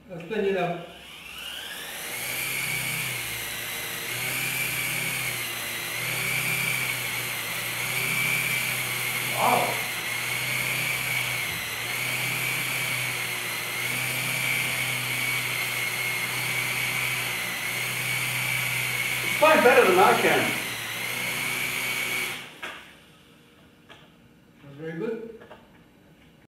I'll spin it up. Wow. It's flying better than I can.